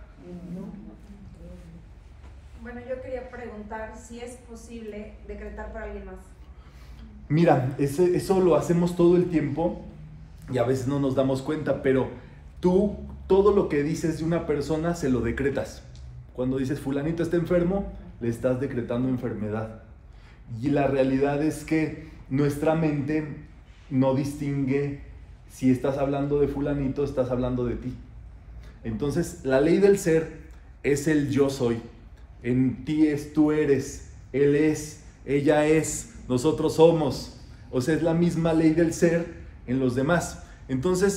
Bueno, yo quería preguntar si es posible decretar para alguien más.
Mira, eso lo hacemos todo el tiempo y a veces no nos damos cuenta, pero tú todo lo que dices de una persona se lo decretas. Cuando dices fulanito está enfermo, le estás decretando enfermedad. Y la realidad es que nuestra mente no distingue si estás hablando de fulanito, estás hablando de ti. Entonces, la ley del ser es el yo soy. En ti es tú eres, él es, ella es, nosotros somos. O sea, es la misma ley del ser en los demás. Entonces,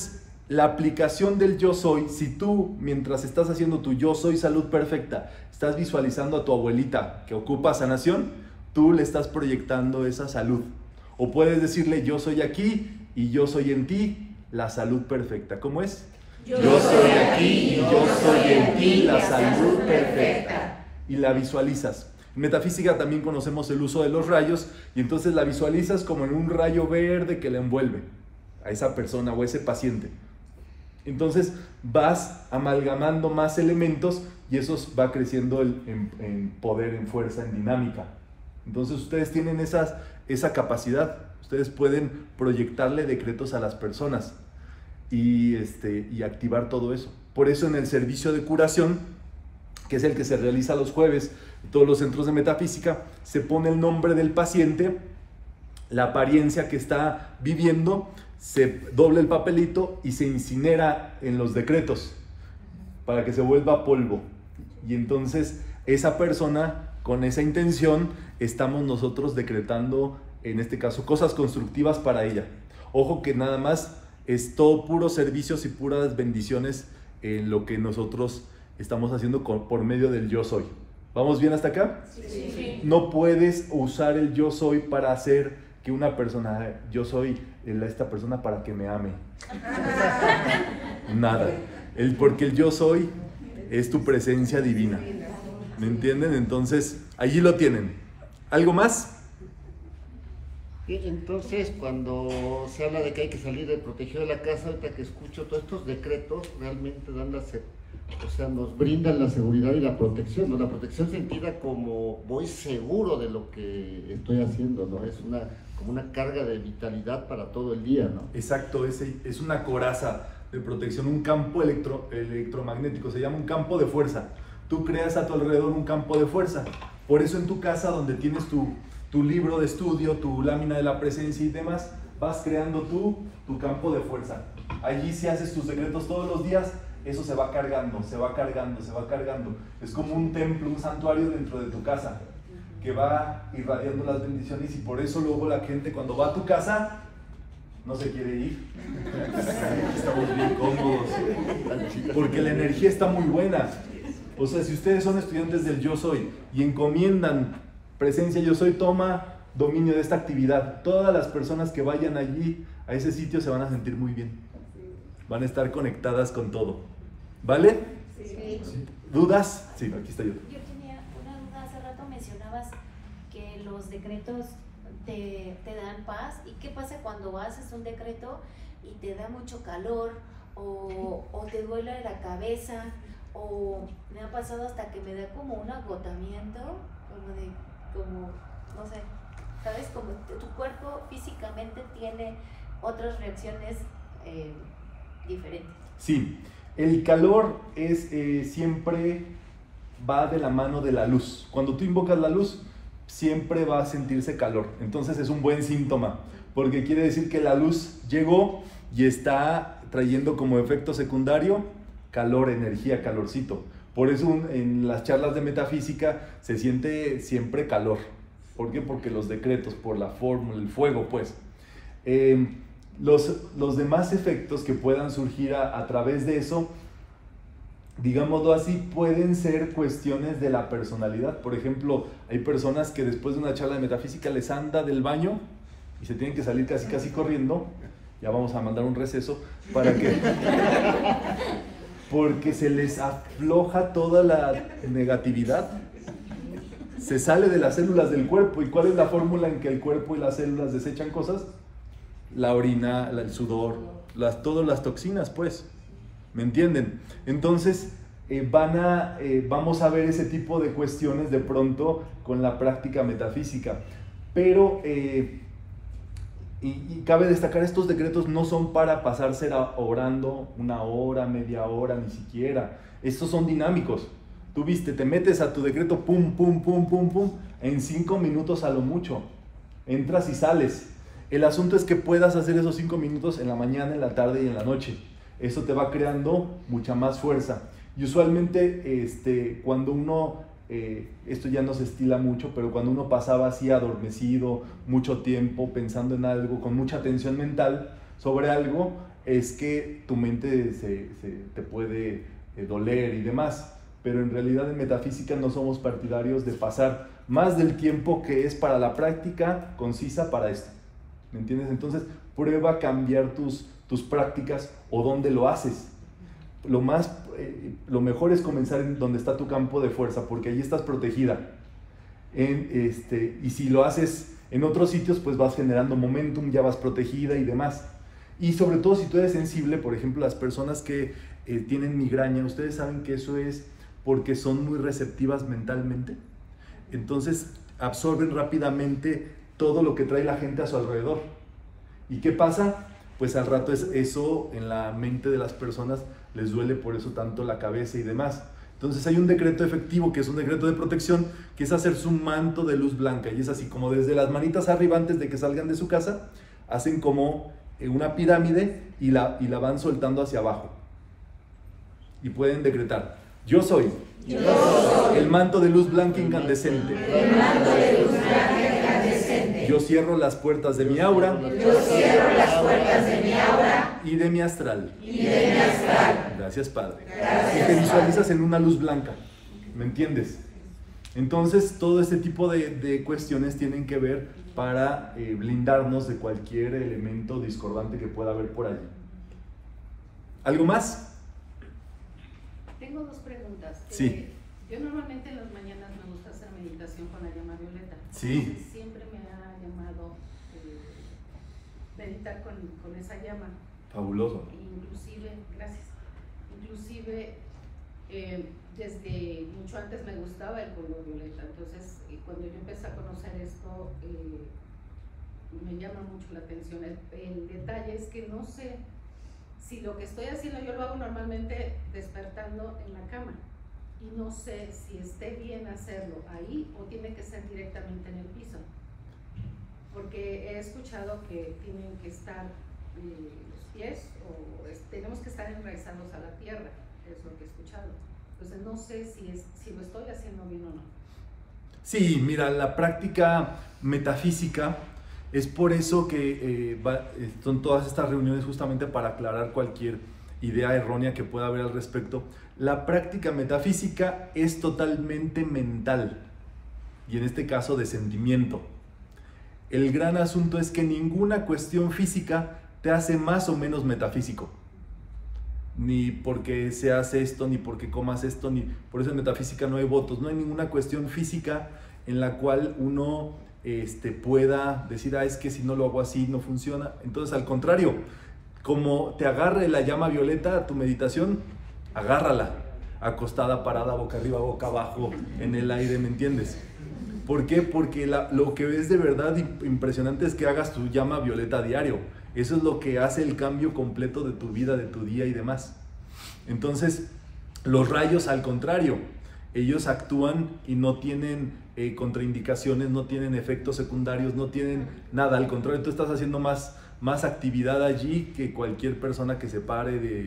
la aplicación del yo soy, si tú, mientras estás haciendo tu yo soy salud perfecta, estás visualizando a tu abuelita que ocupa sanación, tú le estás proyectando esa salud. O puedes decirle, yo soy aquí y yo soy en ti, la salud perfecta. ¿Cómo es?
Yo soy aquí y yo soy en ti, la salud perfecta.
Y la visualizas. En metafísica también conocemos el uso de los rayos, y entonces la visualizas como en un rayo verde que le envuelve a esa persona o a ese paciente. Entonces vas amalgamando más elementos y eso va creciendo en poder, en fuerza, en dinámica. Entonces ustedes tienen esa capacidad. Ustedes pueden proyectarle decretos a las personas y activar todo eso. Por eso en el servicio de curación, que es el que se realiza los jueves en todos los centros de metafísica, se pone el nombre del paciente, la apariencia que está viviendo, se doble el papelito y se incinera en los decretos para que se vuelva polvo. Y entonces esa persona, con esa intención, estamos nosotros decretando, en este caso, cosas constructivas para ella. Ojo que nada más es todo puros servicios y puras bendiciones en lo que nosotros estamos haciendo por medio del yo soy. ¿Vamos bien hasta acá?
Sí.
No puedes usar el yo soy para hacer que una persona, yo soy esta persona para que me ame. Nada. Porque el yo soy es tu presencia divina. ¿Me entienden? Entonces, allí lo tienen. ¿Algo más?
Entonces, cuando se habla de que hay que salir de protegido de la casa, ahorita que escucho todos estos decretos, realmente dan nos brindan la seguridad y la protección, ¿no? La protección sentida como voy seguro de lo que estoy haciendo, ¿no? Es como una carga de vitalidad para todo el día, ¿no?
Exacto, es una coraza de protección, un campo electromagnético, se llama un campo de fuerza. Tú creas a tu alrededor un campo de fuerza. Por eso en tu casa, donde tienes tu libro de estudio, tu lámina de la presencia y demás, vas creando tu campo de fuerza. Allí, si haces tus decretos todos los días, eso se va cargando, se va cargando, se va cargando. Es como un templo, un santuario dentro de tu casa, que va irradiando las bendiciones, y por eso luego la gente cuando va a tu casa no se quiere ir. Estamos bien cómodos, porque la energía está muy buena. O sea, si ustedes son estudiantes del Yo Soy y encomiendan presencia Yo Soy, toma dominio de esta actividad. Todas las personas que vayan allí, a ese sitio, se van a sentir muy bien. Van a estar conectadas con todo. ¿Vale?
Sí.
¿Dudas? Sí, aquí está yo.
Yo tenía una duda. Hace rato mencionabas que los decretos te dan paz. ¿Y qué pasa cuando haces un decreto y te da mucho calor o te duele la cabeza? O me ha pasado hasta que me da como un agotamiento, no sé, ¿sabes? Como tu cuerpo físicamente tiene otras reacciones diferentes.
Sí, el calor es siempre va de la mano de la luz. Cuando tú invocas la luz, siempre va a sentirse calor. Entonces es un buen síntoma, porque quiere decir que la luz llegó y está trayendo como efecto secundario calor, energía, calorcito. Por eso en las charlas de metafísica se siente siempre calor. ¿Por qué? Porque los decretos, por la fórmula, el fuego, pues. Los demás efectos que puedan surgir a través de eso, digámoslo así, pueden ser cuestiones de la personalidad. Por ejemplo, hay personas que después de una charla de metafísica les anda del baño y se tienen que salir casi corriendo. Ya vamos a mandar un receso para que... porque se les afloja toda la negatividad. Se sale de las células del cuerpo. ¿Y cuál es la fórmula en que el cuerpo y las células desechan cosas? La orina, el sudor, todas las toxinas, pues. ¿Me entienden? Entonces, vamos a ver ese tipo de cuestiones de pronto con la práctica metafísica. Pero, y cabe destacar, estos decretos no son para pasarse orando 1 hora, media hora, ni siquiera. Estos son dinámicos. Tú viste, te metes a tu decreto, pum, pum, pum, pum, pum, en 5 minutos a lo mucho. Entras y sales. El asunto es que puedas hacer esos 5 minutos en la mañana, en la tarde y en la noche. Eso te va creando mucha más fuerza. Y usualmente cuando uno, esto ya no se estila mucho, pero cuando uno pasaba así adormecido, mucho tiempo pensando en algo, con mucha tensión mental sobre algo, es que tu mente te puede doler y demás, pero en realidad en metafísica no somos partidarios de pasar más del tiempo que es para la práctica concisa para esto, ¿me entiendes? Entonces prueba a cambiar tus prácticas o dónde lo haces. Lo mejor es comenzar en donde está tu campo de fuerza, porque ahí estás protegida. Y si lo haces en otros sitios, pues vas generando momentum, ya vas protegida y demás. Y sobre todo si tú eres sensible, por ejemplo, las personas que tienen migraña, ustedes saben que eso es porque son muy receptivas mentalmente. Entonces absorben rápidamente todo lo que trae la gente a su alrededor. ¿Y qué pasa? Pues al rato eso en la mente de las personas les duele, por eso tanto la cabeza y demás. Entonces hay un decreto efectivo, que es un decreto de protección, que es hacerse un manto de luz blanca, y es así como desde las manitas arriba antes de que salgan de su casa, hacen como una pirámide y la van soltando hacia abajo. Y pueden decretar: yo soy el manto de luz blanca incandescente. Yo cierro las puertas de mi aura. Y de mi astral. Gracias, Padre. Y te visualizas en una luz blanca. ¿Me entiendes? Entonces, todo este tipo de cuestiones tienen que ver para blindarnos de cualquier elemento discordante que pueda haber por allí. ¿Algo más?
Tengo dos preguntas.
Sí.
Yo normalmente en las mañanas me gusta hacer meditación con la llama violeta.
Sí.
Entonces, siempre me ha llamado meditar con esa llama.
Fabuloso.
Inclusive, gracias. Inclusive desde mucho antes me gustaba el color violeta. Entonces cuando yo empecé a conocer esto me llama mucho la atención. El detalle es que no sé si lo que estoy haciendo yo lo hago normalmente despertando en la cama, y no sé si esté bien hacerlo ahí o tiene que ser directamente en el piso, porque he escuchado que tienen que estar los pies o tenemos que estar enraizados a la tierra, es lo que he escuchado. Entonces no sé si lo estoy haciendo bien o no.
Sí, mira, la práctica metafísica es por eso que son todas estas reuniones, justamente para aclarar cualquier idea errónea que pueda haber al respecto. La práctica metafísica es totalmente mental, y en este caso de sentimiento. El gran asunto es que ninguna cuestión física te hace más o menos metafísico. Ni porque seas esto, ni porque comas esto, ni por eso en metafísica no hay votos. No hay ninguna cuestión física en la cual uno pueda decir: es que si no lo hago así no funciona. Entonces, al contrario, como te agarre la llama violeta a tu meditación, agárrala, acostada, parada, boca arriba, boca abajo, en el aire, ¿me entiendes? ¿Por qué? Porque lo que ves de verdad impresionante es que hagas tu llama violeta a diario. Eso es lo que hace el cambio completo de tu vida, de tu día y demás. Entonces, los rayos, al contrario, ellos actúan y no tienen contraindicaciones, no tienen efectos secundarios, no tienen nada. Al contrario, tú estás haciendo más actividad allí que cualquier persona que se pare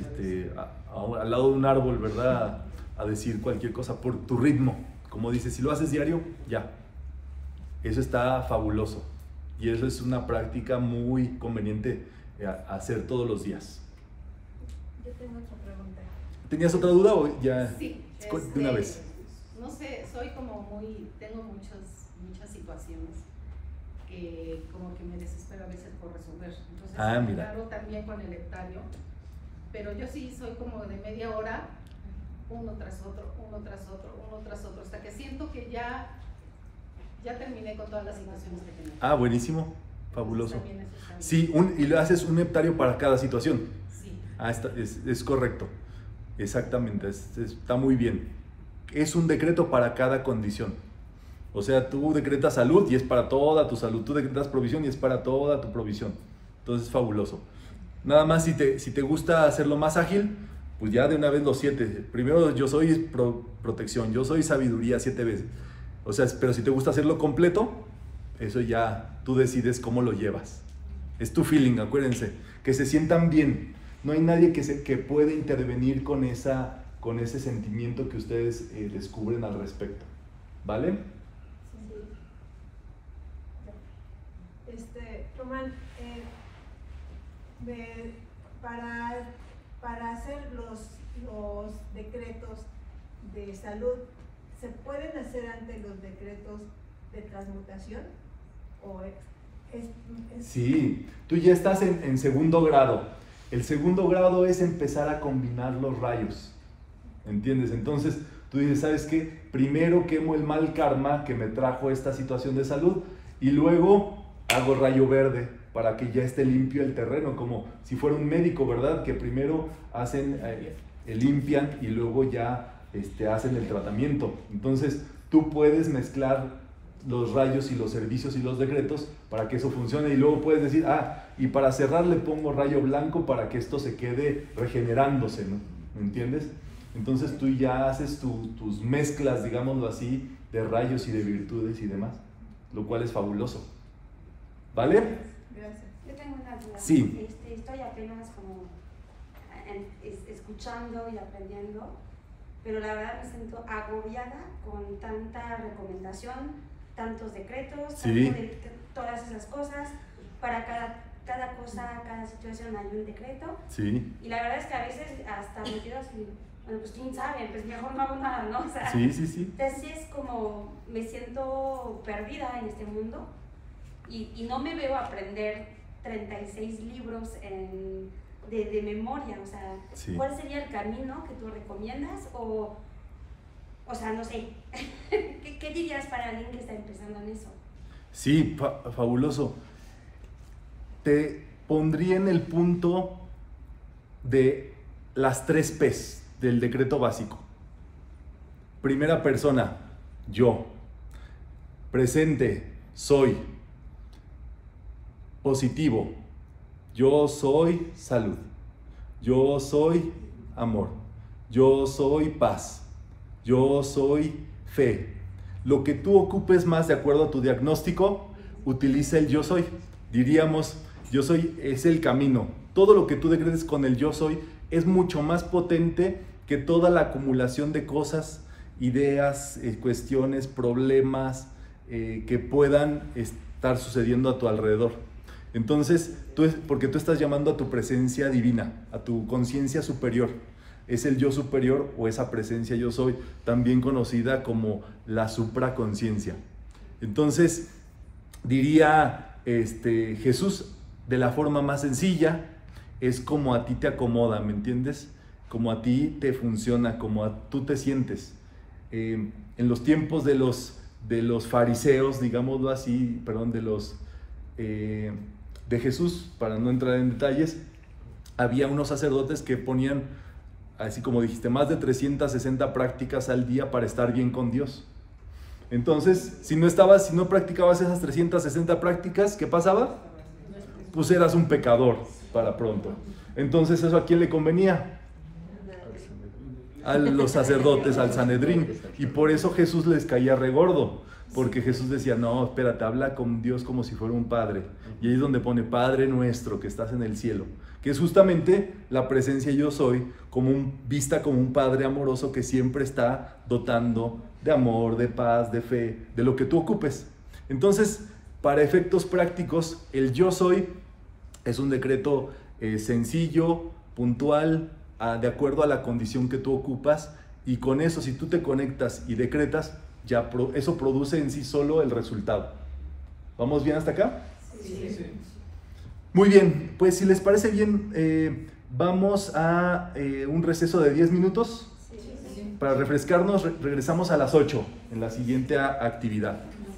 al lado de un árbol, ¿verdad? A decir cualquier cosa por tu ritmo. Como dices, si lo haces diario, ya. Eso está fabuloso. Y eso es una práctica muy conveniente hacer todos los días.
Yo tengo otra pregunta.
¿Tenías otra duda o ya?
Sí.
De una vez.
No sé, tengo muchas situaciones que como que me desespero a veces por resolver. Entonces,
mira.
Claro, también con el hectario, pero yo sí soy como de media hora, uno tras otro, hasta que siento que ya terminé con todas las situaciones que tenía.
Buenísimo, fabuloso.
Entonces, eso está bien.
Sí, y le haces un hectario para cada situación.
Sí.
Es correcto, exactamente, está muy bien. Es un decreto para cada condición. O sea, tú decretas salud y es para toda tu salud, tú decretas provisión y es para toda tu provisión. Entonces es fabuloso. Nada más si te gusta hacerlo más ágil, pues ya de una vez los 7. Primero yo soy protección, yo soy sabiduría 7 veces. O sea, pero si te gusta hacerlo completo, eso ya tú decides cómo lo llevas. Es tu feeling, acuérdense, que se sientan bien. No hay nadie que pueda intervenir con ese sentimiento que ustedes descubren al respecto. ¿Vale?
Román, para hacer los decretos de salud, ¿se pueden hacer ante los decretos de transmutación? ¿O
Sí, tú ya estás en segundo grado. El segundo grado es empezar a combinar los rayos, ¿entiendes? Entonces tú dices, ¿sabes qué? Primero quemo el mal karma que me trajo esta situación de salud y luego hago rayo verde para que ya esté limpio el terreno, como si fuera un médico, ¿verdad? Que primero hacen, limpian y luego ya hacen el tratamiento. Entonces tú puedes mezclar los rayos y los servicios y los decretos para que eso funcione y luego puedes decir, y para cerrar le pongo rayo blanco para que esto se quede regenerándose, ¿no? ¿Me entiendes? Entonces tú ya haces tus mezclas, digámoslo así, de rayos y de virtudes y demás, lo cual es fabuloso. ¿Vale?
Gracias.
Yo tengo una duda.
Sí.
Estoy apenas como escuchando y aprendiendo, pero la verdad me siento agobiada con tanta recomendación, tantos decretos,
Sí.
tanto de todas esas cosas. Para cada cosa, cada situación hay un decreto.
Sí.
Y la verdad es que a veces hasta me quedo así, bueno, pues quién sabe, pues mejor no hago nada, ¿no? O sea,
Sí.
entonces sí es como, me siento perdida en este mundo y no me veo aprender 36 libros de memoria, o sea,
Sí.
¿cuál sería el camino que tú recomiendas? O sea, no sé, ¿qué dirías para alguien que está empezando en eso?
Sí, fabuloso. Te pondría en el punto de las 3 P's del decreto básico. Primera persona, yo. Presente, soy. Positivo, yo soy salud. Yo soy amor. Yo soy paz. Yo soy fe. Lo que tú ocupes más de acuerdo a tu diagnóstico, utiliza el yo soy. Diríamos, yo soy es el camino. Todo lo que tú decretes con el yo soy es mucho más potente que toda la acumulación de cosas, ideas, cuestiones, problemas que puedan estar sucediendo a tu alrededor. Entonces, porque tú estás llamando a tu presencia divina, a tu conciencia superior. Es el yo superior o esa presencia yo soy, también conocida como la supraconciencia. Entonces, diría Jesús, de la forma más sencilla, es como a ti te acomoda, ¿me entiendes? Como a ti te funciona, como tú te sientes. En los tiempos de los fariseos, digámoslo así, perdón, de Jesús, para no entrar en detalles, había unos sacerdotes que ponían, así como dijiste, más de 360 prácticas al día para estar bien con Dios. Entonces, si no practicabas esas 360 prácticas, ¿qué pasaba? Pues eras un pecador para pronto. Entonces, ¿eso a quién le convenía? A los sacerdotes, al Sanedrín. Y por eso Jesús les caía regordo. Porque Jesús decía, no, espérate, habla con Dios como si fuera un padre. Y ahí es donde pone, Padre nuestro que estás en el cielo. Que es justamente la presencia yo soy, vista como un padre amoroso que siempre está dotando de amor, de paz, de fe, de lo que tú ocupes. Entonces, para efectos prácticos, el yo soy es un decreto sencillo, puntual, de acuerdo a la condición que tú ocupas. Y con eso, si tú te conectas y decretas, eso produce en sí solo el resultado. ¿Vamos bien hasta acá?
Sí.
Muy bien, pues si les parece bien, vamos a un receso de 10 minutos. Para refrescarnos, regresamos a las 8 en la siguiente actividad.